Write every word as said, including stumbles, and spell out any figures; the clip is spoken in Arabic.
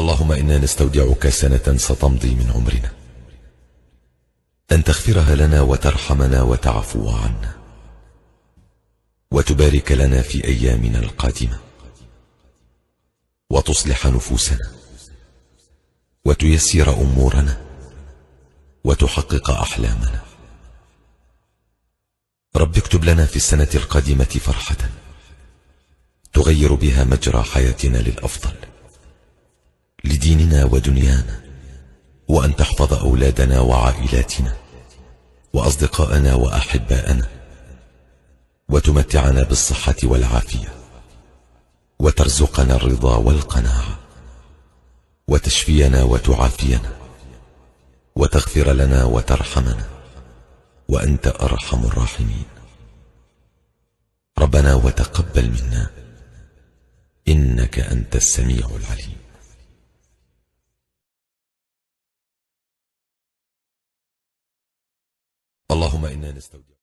اللهم إنا نستودعك سنة ستمضي من عمرنا، أن تغفرها لنا وترحمنا وتعفو عنا، وتبارك لنا في أيامنا القادمة، وتصلح نفوسنا، وتيسر أمورنا، وتحقق أحلامنا. رب اكتب لنا في السنة القادمة فرحة تغير بها مجرى حياتنا للأفضل، لديننا ودنيانا، وأن تحفظ أولادنا وعائلاتنا وأصدقاءنا وأحباءنا، وتمتعنا بالصحة والعافية، وترزقنا الرضا والقناعة، وتشفينا وتعافينا، وتغفر لنا وترحمنا، وأنت أرحم الراحمين. ربنا وتقبل منا، إنك أنت السميع العليم. اللهم إنا نستودع